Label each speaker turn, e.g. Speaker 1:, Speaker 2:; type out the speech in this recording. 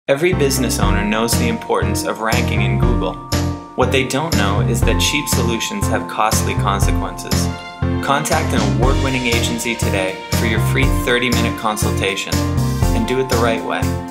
Speaker 1: Every business owner knows the importance of ranking in Google. What they don't know is that cheap solutions have costly consequences. Contact an award-winning agency today for your free 30-minute consultation, and do it the right way.